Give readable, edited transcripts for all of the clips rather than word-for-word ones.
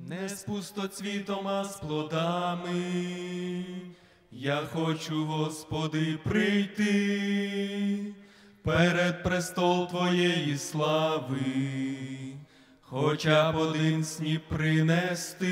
не з пустоцвітом, а з плодами. Я хочу, Господи, прийти перед престол Твоєї слави, хоча б один сніп принести.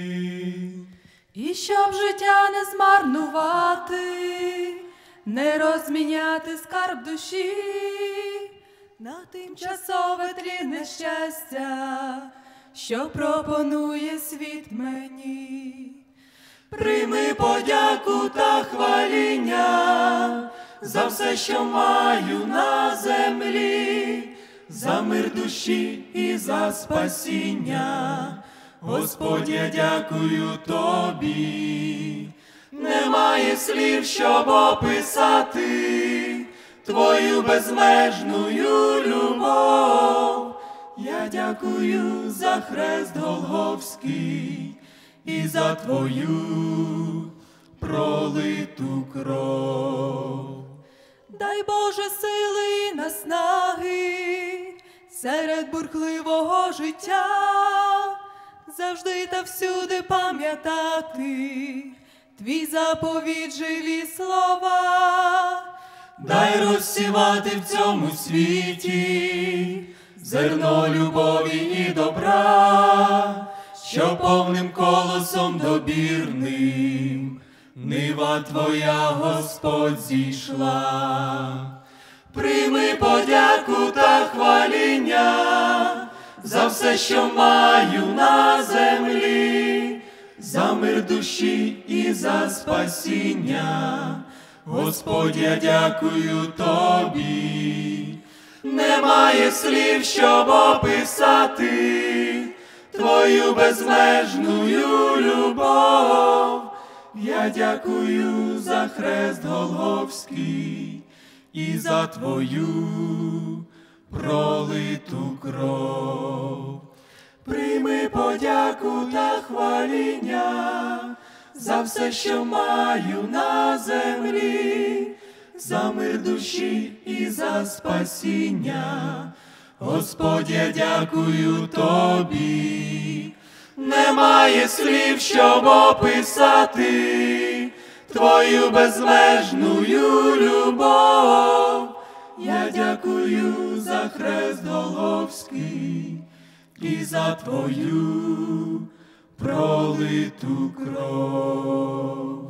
І щоб життя не змарнувати, не розміняти скарб душі на тимчасове тлінне щастя, що пропонує світ мені. Прийми подяку та хваління за все, що маю на землі, за мир душі і за спасіння. Господь, я дякую Тобі. Немає слів, щоб описати Твою безмежну любов. Я дякую за хрест Голгофський і за Твою пролиту кров. Дай Боже сили і наснаги серед бурхливого життя, завжди та всюди пам'ятати Твій заповідь, живі слова. Дай розсівати в цьому світі зерно любові і добра, що повним колосом добірним нива Твоя, Господь, зійшла. Прийми подяку та хваління за все, що маю на землі, за мир душі і за спасіння. Господь, я дякую Тобі. Немає слів, щоб описати Твою безмежну любов. Я дякую за хрест Голгофський і за Твою пролиту кров. Прийми подяку та хваління за все, що маю на землі, за мир душі і за спасіння. Господь, я дякую Тобі. Немає слів, щоб описати Твою безмежну любов. Я дякую за хрест Голгофський і за Твою пролиту кров.